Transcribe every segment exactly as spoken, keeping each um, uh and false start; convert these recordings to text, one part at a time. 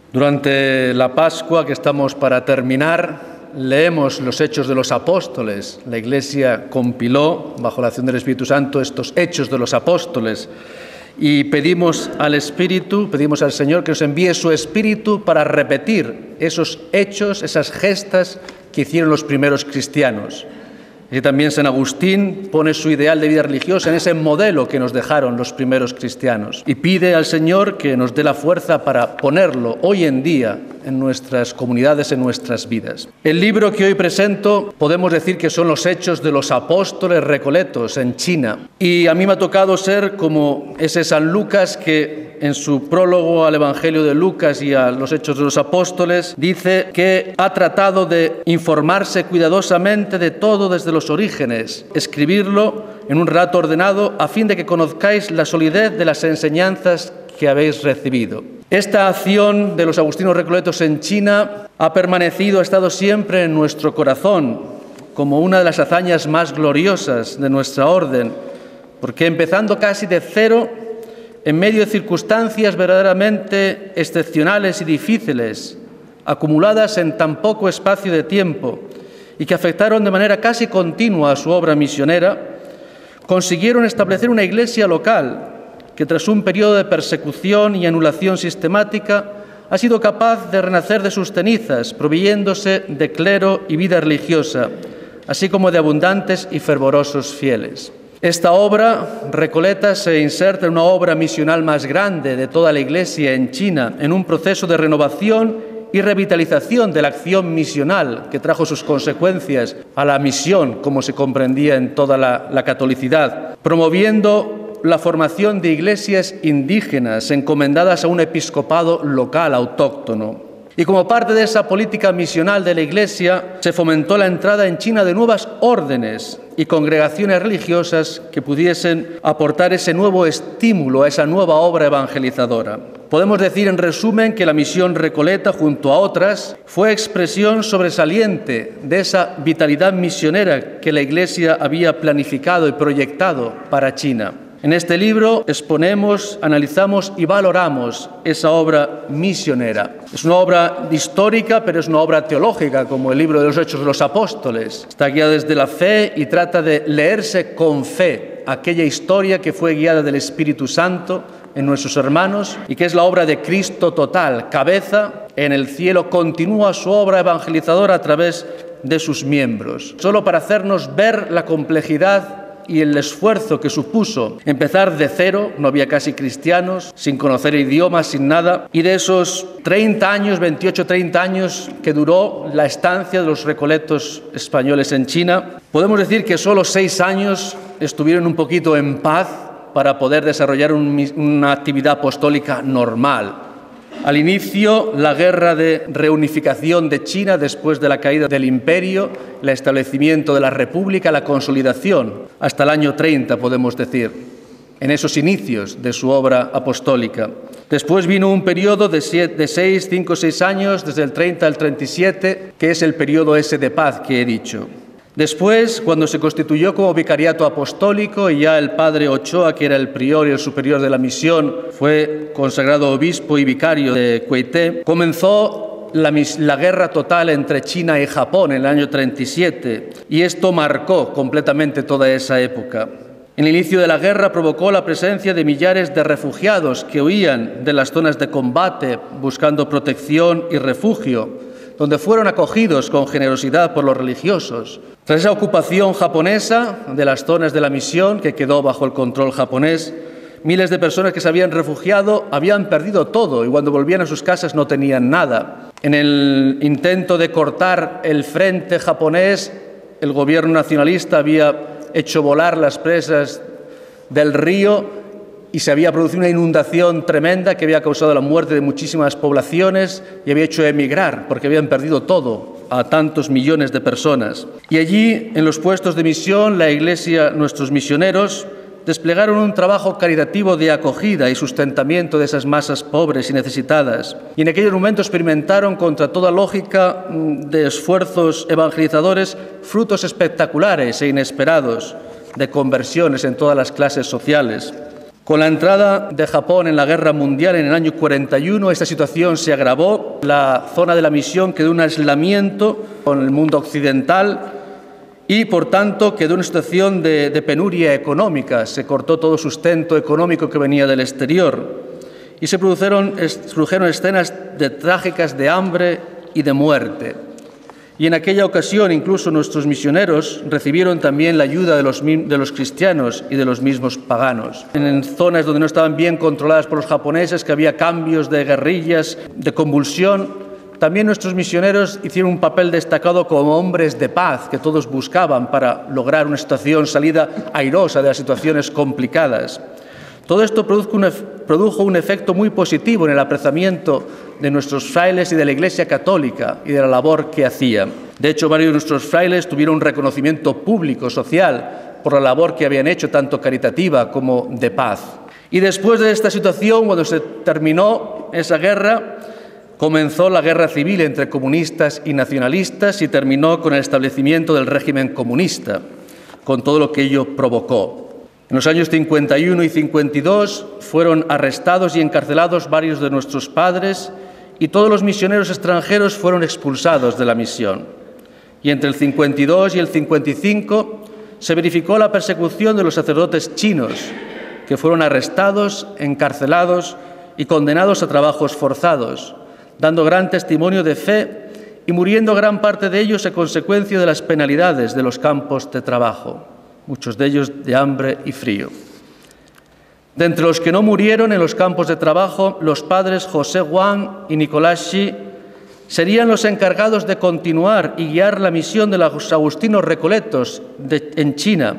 Durante la Pascua que estamos para terminar, leemos los Hechos de los Apóstoles. La Iglesia compiló, bajo la acción del Espíritu Santo, estos Hechos de los Apóstoles. Y pedimos al Espíritu, pedimos al Señor que nos envíe su Espíritu para repetir esos hechos, esas gestas que hicieron los primeros cristianos. Y también San Agustín pone su ideal de vida religiosa en ese modelo que nos dejaron los primeros cristianos y pide al Señor que nos dé la fuerza para ponerlo hoy en día en nuestras comunidades, en nuestras vidas. El libro que hoy presento podemos decir que son los Hechos de los Apóstoles Recoletos en China. Y a mí me ha tocado ser como ese San Lucas que en su prólogo al Evangelio de Lucas y a los Hechos de los Apóstoles dice que ha tratado de informarse cuidadosamente de todo desde los orígenes, escribirlo en un relato ordenado a fin de que conozcáis la solidez de las enseñanzas que habéis recibido. Esta acción de los agustinos recoletos en China ha permanecido, ha estado siempre en nuestro corazón como una de las hazañas más gloriosas de nuestra orden, porque empezando casi de cero, en medio de circunstancias verdaderamente excepcionales y difíciles, acumuladas en tan poco espacio de tiempo y que afectaron de manera casi continua a su obra misionera, consiguieron establecer una iglesia local que tras un periodo de persecución y anulación sistemática ha sido capaz de renacer de sus cenizas, proveyéndose de clero y vida religiosa, así como de abundantes y fervorosos fieles. Esta obra, Recoleta, se inserta en una obra misional más grande de toda la Iglesia en China, en un proceso de renovación y revitalización de la acción misional que trajo sus consecuencias a la misión, como se comprendía en toda la, la catolicidad, promoviendo la formación de iglesias indígenas encomendadas a un episcopado local autóctono. Y como parte de esa política misional de la Iglesia, se fomentó la entrada en China de nuevas órdenes y congregaciones religiosas que pudiesen aportar ese nuevo estímulo a esa nueva obra evangelizadora. Podemos decir, en resumen, que la misión Recoleta, junto a otras, fue expresión sobresaliente de esa vitalidad misionera que la Iglesia había planificado y proyectado para China. En este libro exponemos, analizamos y valoramos esa obra misionera. Es una obra histórica, pero es una obra teológica, como el libro de los Hechos de los Apóstoles. Está guiada desde la fe y trata de leerse con fe aquella historia que fue guiada del Espíritu Santo en nuestros hermanos y que es la obra de Cristo total, cabeza en el cielo, continúa su obra evangelizadora a través de sus miembros. Solo para hacernos ver la complejidad y el esfuerzo que supuso empezar de cero, no había casi cristianos, sin conocer idiomas, sin nada, y de esos treinta años, veintiocho, treinta años que duró la estancia de los recoletos españoles en China, podemos decir que solo seis años estuvieron un poquito en paz para poder desarrollar un, una actividad apostólica normal. Al inicio, la guerra de reunificación de China después de la caída del imperio, el establecimiento de la república, la consolidación, hasta el año treinta, podemos decir, en esos inicios de su obra apostólica. Después vino un periodo de, siete, de seis, cinco, seis años, desde el treinta al treinta y siete, que es el periodo ese de paz que he dicho. Después, cuando se constituyó como vicariato apostólico y ya el padre Ochoa, que era el prior y el superior de la misión, fue consagrado obispo y vicario de Cueité, comenzó la, la guerra total entre China y Japón en el año treinta y siete, y esto marcó completamente toda esa época. El inicio de la guerra provocó la presencia de millares de refugiados que huían de las zonas de combate buscando protección y refugio, donde fueron acogidos con generosidad por los religiosos. Tras esa ocupación japonesa de las zonas de la misión, que quedó bajo el control japonés, miles de personas que se habían refugiado habían perdido todo y cuando volvían a sus casas no tenían nada. En el intento de cortar el frente japonés, el gobierno nacionalista había hecho volar las presas del río y se había producido una inundación tremenda que había causado la muerte de muchísimas poblaciones y había hecho emigrar porque habían perdido todo a tantos millones de personas. Y allí, en los puestos de misión, la Iglesia, nuestros misioneros, desplegaron un trabajo caritativo de acogida y sustentamiento de esas masas pobres y necesitadas. Y en aquellos momentos experimentaron, contra toda lógica de esfuerzos evangelizadores, frutos espectaculares e inesperados de conversiones en todas las clases sociales. Con la entrada de Japón en la Guerra Mundial en el año cuarenta y uno, esta situación se agravó. La zona de la misión quedó en un aislamiento con el mundo occidental y, por tanto, quedó en una situación de, de penuria económica. Se cortó todo sustento económico que venía del exterior y se produjeron, produjeron escenas de, trágicas de hambre y de muerte. Y en aquella ocasión incluso nuestros misioneros recibieron también la ayuda de los, de los cristianos y de los mismos paganos. En zonas donde no estaban bien controladas por los japoneses, que había cambios de guerrillas, de convulsión, también nuestros misioneros hicieron un papel destacado como hombres de paz que todos buscaban para lograr una situación, salida airosa de las situaciones complicadas. Todo esto produjo un, produjo un efecto muy positivo en el apreciamiento de nuestros frailes y de la Iglesia Católica y de la labor que hacían. De hecho, varios de nuestros frailes tuvieron un reconocimiento público, social, por la labor que habían hecho, tanto caritativa como de paz. Y después de esta situación, cuando se terminó esa guerra, comenzó la guerra civil entre comunistas y nacionalistas y terminó con el establecimiento del régimen comunista, con todo lo que ello provocó. En los años cincuenta y uno y cincuenta y dos fueron arrestados y encarcelados varios de nuestros padres y todos los misioneros extranjeros fueron expulsados de la misión. Y entre el cincuenta y dos y el cincuenta y cinco se verificó la persecución de los sacerdotes chinos, que fueron arrestados, encarcelados y condenados a trabajos forzados, dando gran testimonio de fe y muriendo gran parte de ellos a consecuencia de las penalidades de los campos de trabajo, muchos de ellos de hambre y frío. De entre los que no murieron en los campos de trabajo, los padres José Wang y Nicolás Xi serían los encargados de continuar y guiar la misión de los agustinos recoletos de, en China.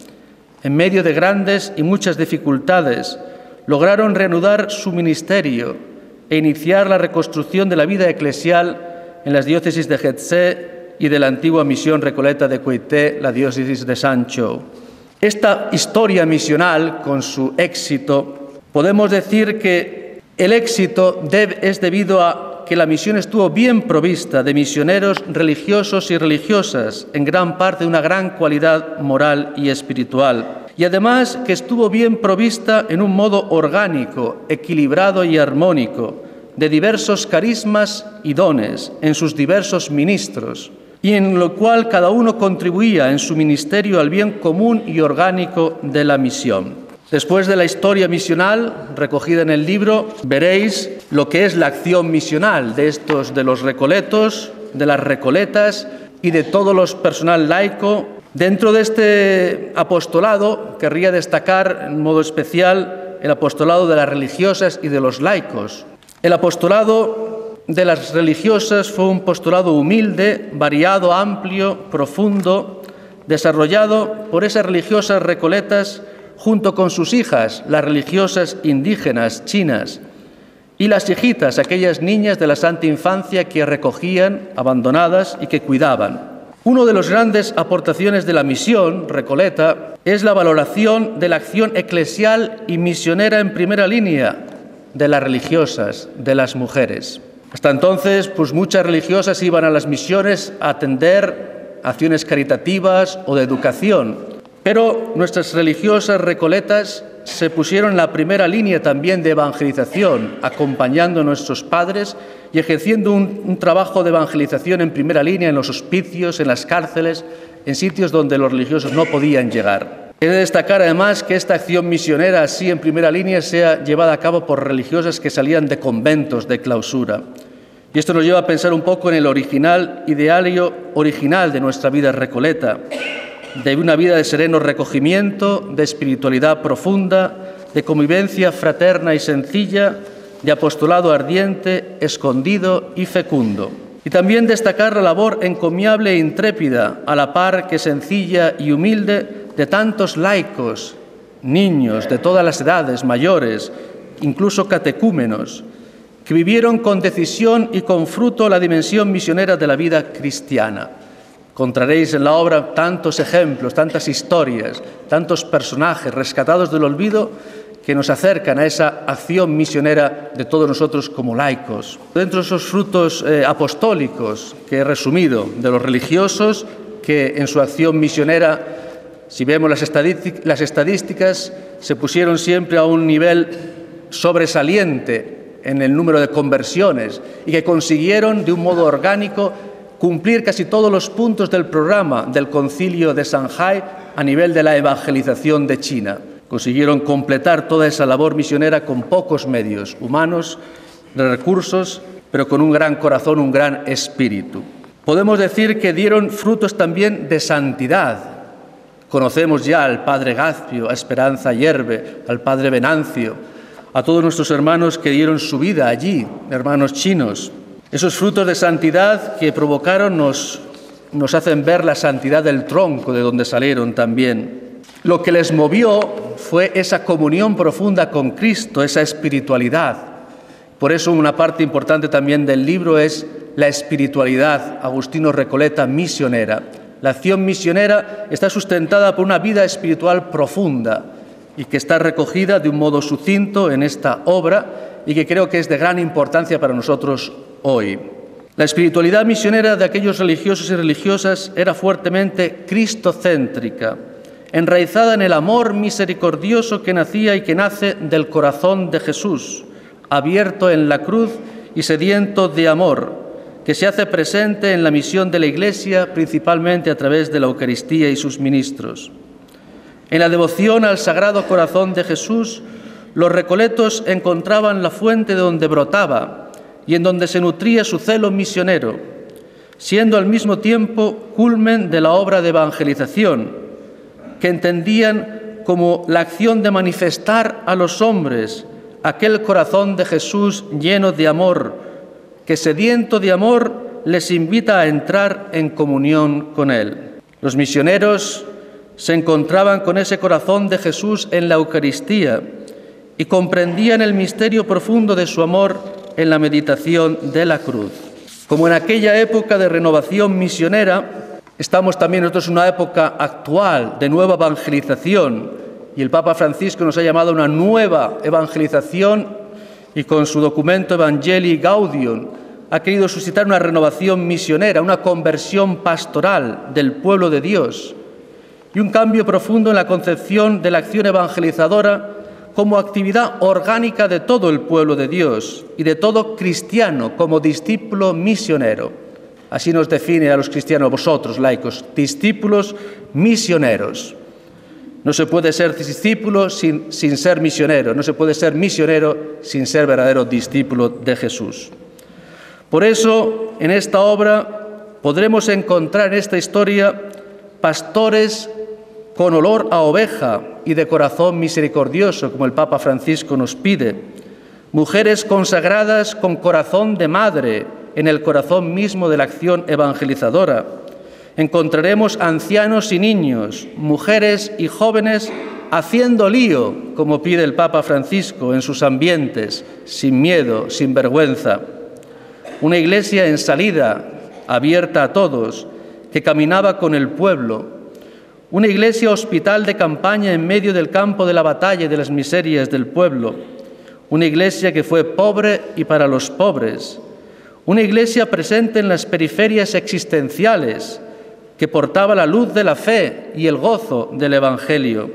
En medio de grandes y muchas dificultades, lograron reanudar su ministerio e iniciar la reconstrucción de la vida eclesial en las diócesis de Getsé y de la antigua misión recoleta de Cuité, la diócesis de Sanzhou. Esta historia misional, con su éxito, podemos decir que el éxito debe, es debido a que la misión estuvo bien provista de misioneros religiosos y religiosas, en gran parte de una gran cualidad moral y espiritual, y además que estuvo bien provista en un modo orgánico, equilibrado y armónico, de diversos carismas y dones en sus diversos ministros, y en lo cual cada uno contribuía en su ministerio al bien común y orgánico de la misión. Después de la historia misional recogida en el libro, veréis lo que es la acción misional de estos, de los recoletos, de las recoletas y de todo los personal laico. Dentro de este apostolado querría destacar en modo especial el apostolado de las religiosas y de los laicos. El apostolado de las religiosas fue un apostolado humilde, variado, amplio, profundo, desarrollado por esas religiosas recoletas junto con sus hijas, las religiosas indígenas chinas, y las hijitas, aquellas niñas de la Santa Infancia que recogían, abandonadas y que cuidaban. Una de las grandes aportaciones de la misión recoleta es la valoración de la acción eclesial y misionera en primera línea de las religiosas, de las mujeres. Hasta entonces, pues muchas religiosas iban a las misiones a atender acciones caritativas o de educación, pero nuestras religiosas recoletas se pusieron en la primera línea también de evangelización, acompañando a nuestros padres y ejerciendo un, un trabajo de evangelización en primera línea en los hospicios, en las cárceles, en sitios donde los religiosos no podían llegar. He de destacar además que esta acción misionera, así en primera línea, sea llevada a cabo por religiosas que salían de conventos de clausura. Y esto nos lleva a pensar un poco en el original ideario original de nuestra vida recoleta, de una vida de sereno recogimiento, de espiritualidad profunda, de convivencia fraterna y sencilla, de apostolado ardiente, escondido y fecundo. Y también destacar la labor encomiable e intrépida, a la par que sencilla y humilde, de tantos laicos, niños de todas las edades, mayores, incluso catecúmenos, que vivieron con decisión y con fruto la dimensión misionera de la vida cristiana. Encontraréis en la obra tantos ejemplos, tantas historias, tantos personajes rescatados del olvido que nos acercan a esa acción misionera de todos nosotros como laicos. Dentro de esos frutos eh, apostólicos que he resumido de los religiosos que en su acción misionera Si vemos las estadísticas, las estadísticas se pusieron siempre a un nivel sobresaliente en el número de conversiones y que consiguieron de un modo orgánico cumplir casi todos los puntos del programa del Concilio de Shanghái a nivel de la evangelización de China. Consiguieron completar toda esa labor misionera con pocos medios humanos, de recursos, pero con un gran corazón, un gran espíritu. Podemos decir que dieron frutos también de santidad. Conocemos ya al Padre Gazpio, a Esperanza Yerbe, al Padre Venancio, a todos nuestros hermanos que dieron su vida allí, hermanos chinos. Esos frutos de santidad que provocaron nos, nos hacen ver la santidad del tronco de donde salieron también. Lo que les movió fue esa comunión profunda con Cristo, esa espiritualidad. Por eso una parte importante también del libro es la espiritualidad, Agustino Recoleta, misionera. La acción misionera está sustentada por una vida espiritual profunda y que está recogida de un modo sucinto en esta obra y que creo que es de gran importancia para nosotros hoy. La espiritualidad misionera de aquellos religiosos y religiosas era fuertemente cristocéntrica, enraizada en el amor misericordioso que nacía y que nace del corazón de Jesús, abierto en la cruz y sediento de amor, que se hace presente en la misión de la Iglesia, principalmente a través de la Eucaristía y sus ministros. En la devoción al Sagrado Corazón de Jesús, los recoletos encontraban la fuente de donde brotaba y en donde se nutría su celo misionero, siendo al mismo tiempo culmen de la obra de evangelización, que entendían como la acción de manifestar a los hombres aquel corazón de Jesús lleno de amor, que sediento de amor les invita a entrar en comunión con Él. Los misioneros se encontraban con ese corazón de Jesús en la Eucaristía y comprendían el misterio profundo de su amor en la meditación de la cruz. Como en aquella época de renovación misionera, estamos también nosotros en una época actual de nueva evangelización y el Papa Francisco nos ha llamado a una nueva evangelización y con su documento Evangelii Gaudium ha querido suscitar una renovación misionera, una conversión pastoral del pueblo de Dios y un cambio profundo en la concepción de la acción evangelizadora como actividad orgánica de todo el pueblo de Dios y de todo cristiano como discípulo misionero. Así nos define a los cristianos vosotros, laicos, discípulos misioneros. No se puede ser discípulo sin, sin ser misionero, no se puede ser misionero sin ser verdadero discípulo de Jesús. Por eso, en esta obra podremos encontrar en esta historia pastores con olor a oveja y de corazón misericordioso, como el Papa Francisco nos pide, mujeres consagradas con corazón de madre en el corazón mismo de la acción evangelizadora. Encontraremos ancianos y niños, mujeres y jóvenes haciendo lío, como pide el Papa Francisco, en sus ambientes, sin miedo, sin vergüenza. Una iglesia en salida, abierta a todos, que caminaba con el pueblo. Una iglesia hospital de campaña en medio del campo de la batalla y de las miserias del pueblo. Una iglesia que fue pobre y para los pobres. Una iglesia presente en las periferias existenciales, que portaba la luz de la fe y el gozo del Evangelio.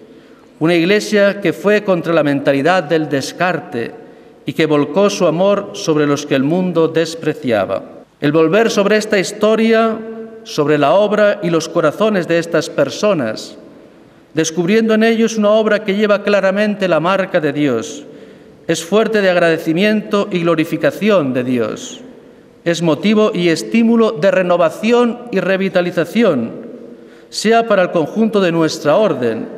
Una iglesia que fue contra la mentalidad del descarte y que volcó su amor sobre los que el mundo despreciaba. El volver sobre esta historia, sobre la obra y los corazones de estas personas, descubriendo en ellos una obra que lleva claramente la marca de Dios, es fuerte de agradecimiento y glorificación de Dios. Es motivo y estímulo de renovación y revitalización, sea para el conjunto de nuestra orden,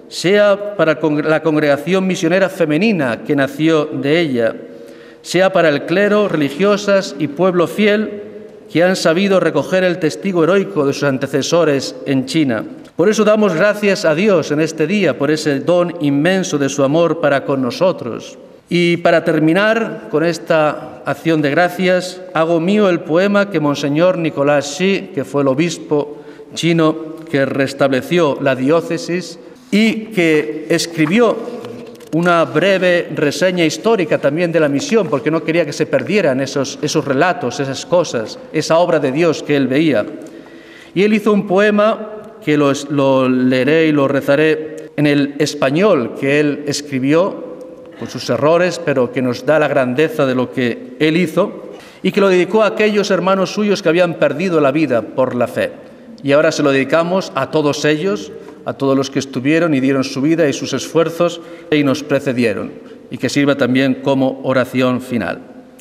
sea para la congregación misionera femenina que nació de ella, sea para el clero, religiosas y pueblo fiel que han sabido recoger el testigo heroico de sus antecesores en China. Por eso damos gracias a Dios en este día por ese don inmenso de su amor para con nosotros. Y para terminar con esta acción de gracias, hago mío el poema que Monseñor Nicolás Xi, que fue el obispo chino que restableció la diócesis y que escribió una breve reseña histórica también de la misión, porque no quería que se perdieran esos, esos relatos, esas cosas, esa obra de Dios que él veía. Y él hizo un poema que lo, lo leeré y lo rezaré en el español que él escribió, con sus errores, pero que nos da la grandeza de lo que él hizo, y que lo dedicó a aquellos hermanos suyos que habían perdido la vida por la fe. Y ahora se lo dedicamos a todos ellos, a todos los que estuvieron y dieron su vida y sus esfuerzos y nos precedieron, y que sirva también como oración final.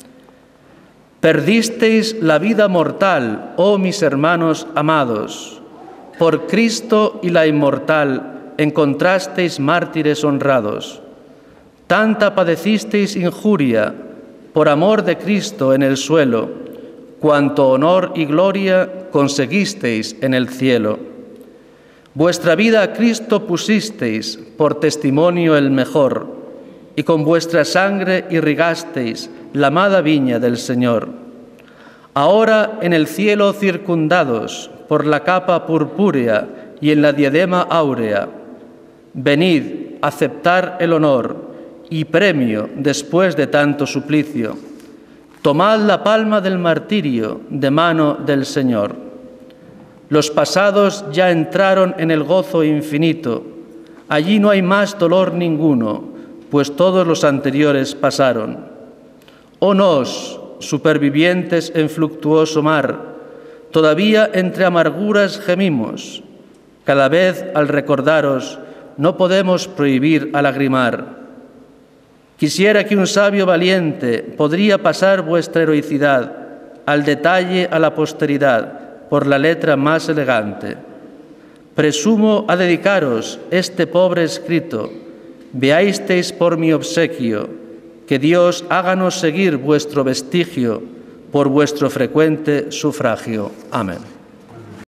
Perdisteis la vida mortal, oh mis hermanos amados. Por Cristo y la inmortal encontrasteis mártires honrados. Tanta padecisteis injuria por amor de Cristo en el suelo, cuanto honor y gloria conseguisteis en el cielo. Vuestra vida a Cristo pusisteis por testimonio el mejor, y con vuestra sangre irrigasteis la amada viña del Señor. Ahora en el cielo circundados por la capa purpúrea y en la diadema áurea, venid a aceptar el honor y premio después de tanto suplicio. Tomad la palma del martirio de mano del Señor. Los pasados ya entraron en el gozo infinito. Allí no hay más dolor ninguno, pues todos los anteriores pasaron. Oh nos, supervivientes en fluctuoso mar, todavía entre amarguras gemimos. Cada vez al recordaros no podemos prohibir a lagrimar. Quisiera que un sabio valiente podría pasar vuestra heroicidad al detalle a la posteridad por la letra más elegante. Presumo a dedicaros este pobre escrito. Veáisteis por mi obsequio, que Dios háganos seguir vuestro vestigio por vuestro frecuente sufragio. Amén.